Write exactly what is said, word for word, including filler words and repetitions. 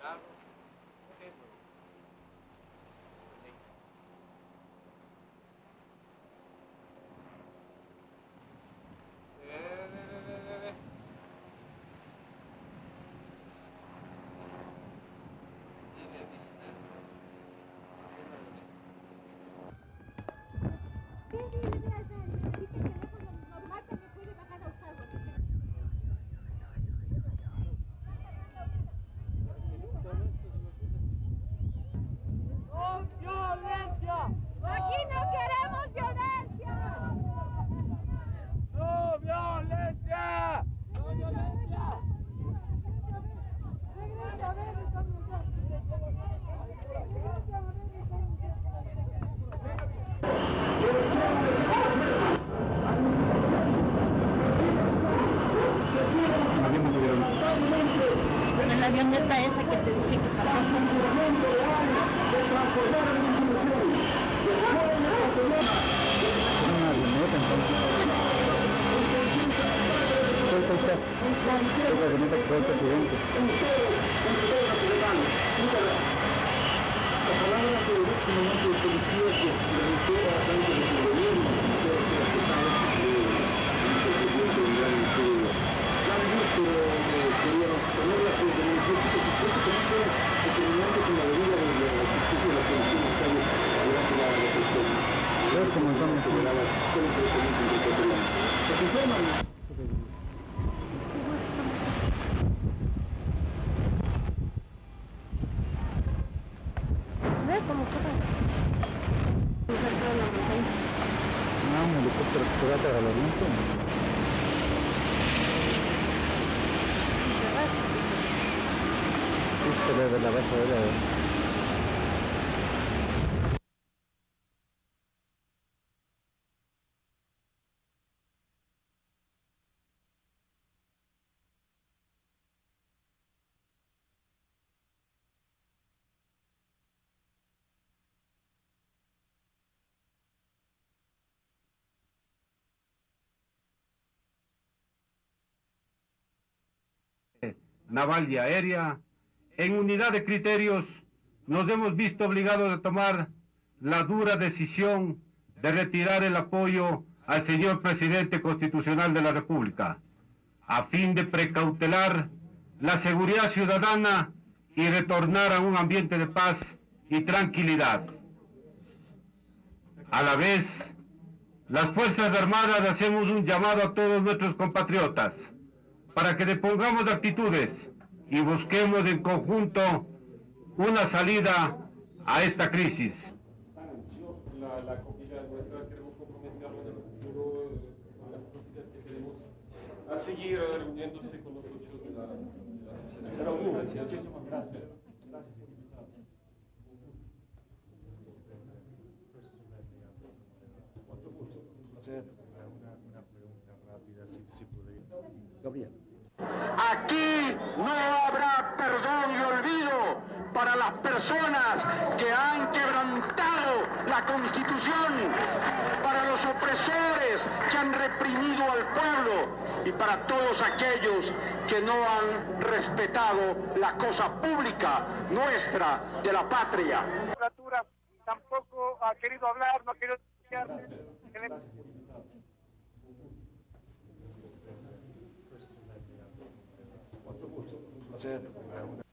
La avioneta esa que te dije que pasó. Una avioneta entonces. Suelta usted. Esa avioneta que fue el presidente. La palabra que el comandante de policía que preguntó a tanto de su gobierno, que está pero queríamos ponerla que como el proyecto que no fue determinante con la medida de la justicia de la policía en Estados durante la represión. ¿Ves cómo estamos generadas con el presidente de Cataluña? ¿Se confirman? ¿Ves cómo corre? No, un helicóptero que se va para el oriente. Se ve de la base de la... naval y aérea, en unidad de criterios, nos hemos visto obligados a tomar la dura decisión de retirar el apoyo al señor presidente constitucional de la República, a fin de precautelar la seguridad ciudadana y retornar a un ambiente de paz y tranquilidad. A la vez, las Fuerzas Armadas hacemos un llamado a todos nuestros compatriotas para que depongamos actitudes y busquemos en conjunto una salida a esta crisis. La, la comunidad nuestra queremos comprometerlo en el futuro, con la comunidad que queremos a seguir reuniéndose con los socios de la, de la asociación. Gracias. Gracias. Una pregunta rápida, si, si puede. Gabriel. Aquí no habrá perdón y olvido para las personas que han quebrantado la Constitución, para los opresores que han reprimido al pueblo y para todos aquellos que no han respetado la cosa pública nuestra de la patria. La legislatura tampoco ha querido hablar, no ha querido Hacer una